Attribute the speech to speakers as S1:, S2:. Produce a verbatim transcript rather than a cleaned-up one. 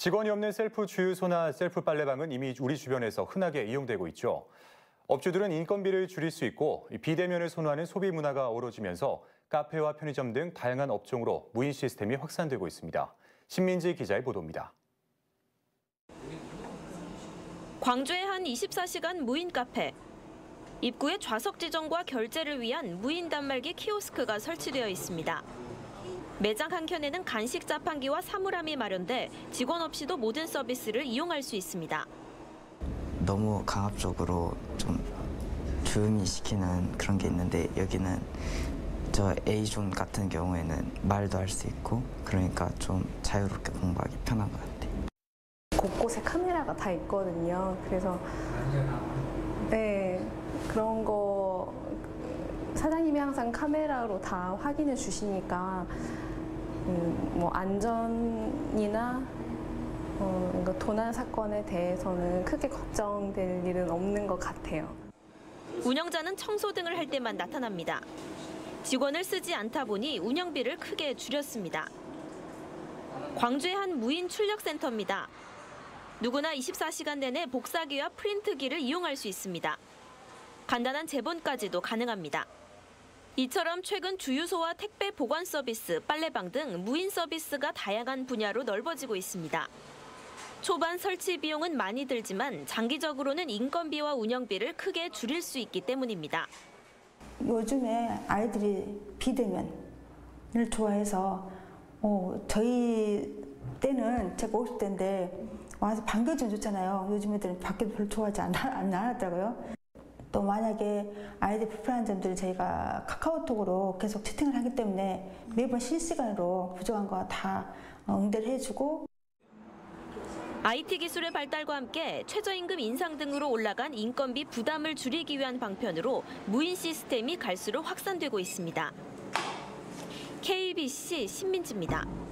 S1: 직원이 없는 셀프 주유소나 셀프 빨래방은 이미 우리 주변에서 흔하게 이용되고 있죠. 업주들은 인건비를 줄일 수 있고 비대면을 선호하는 소비 문화가 어우러지면서 카페와 편의점 등 다양한 업종으로 무인 시스템이 확산되고 있습니다. 신민지 기자의 보도입니다.
S2: 광주의 한 이십사 시간 무인 카페. 입구에 좌석 지정과 결제를 위한 무인 단말기 키오스크가 설치되어 있습니다. 매장 한켠에는 간식 자판기와 사물함이 마련돼 직원 없이도 모든 서비스를 이용할 수 있습니다.
S3: 너무 강압적으로 좀 조용히 시키는 그런 게 있는데 여기는 저 A존 같은 경우에는 말도 할 수 있고 그러니까 좀 자유롭게 공부하기 편한 것 같아요.
S4: 곳곳에 카메라가 다 있거든요. 그래서 네 그런 거 사장님이 항상 카메라로 다 확인해 주시니까 음, 뭐 안전이나 어, 도난 사건에 대해서는 크게 걱정될 일은 없는 것 같아요.
S2: 운영자는 청소 등을 할 때만 나타납니다. 직원을 쓰지 않다 보니 운영비를 크게 줄였습니다. 광주의 한 무인 출력센터입니다. 누구나 이십사 시간 내내 복사기와 프린트기를 이용할 수 있습니다. 간단한 제본까지도 가능합니다. 이처럼 최근 주유소와 택배 보관 서비스, 빨래방 등 무인 서비스가 다양한 분야로 넓어지고 있습니다. 초반 설치 비용은 많이 들지만 장기적으로는 인건비와 운영비를 크게 줄일 수 있기 때문입니다.
S5: 요즘에 아이들이 비대면을 좋아해서 어, 저희 때는 제가 오십 대인데 와서 반겨주면 좋잖아요. 요즘 애들은 밖에도 별로 좋아하지 않, 안 하더라고요. 또 만약에 아이들 불편한 점들을 저희가 카카오톡으로 계속 채팅을 하기 때문에 매번 실시간으로 부족한 거 다 응대를 해주고.
S2: 아이티 기술의 발달과 함께 최저임금 인상 등으로 올라간 인건비 부담을 줄이기 위한 방편으로 무인 시스템이 갈수록 확산되고 있습니다. 케이비씨 신민지입니다.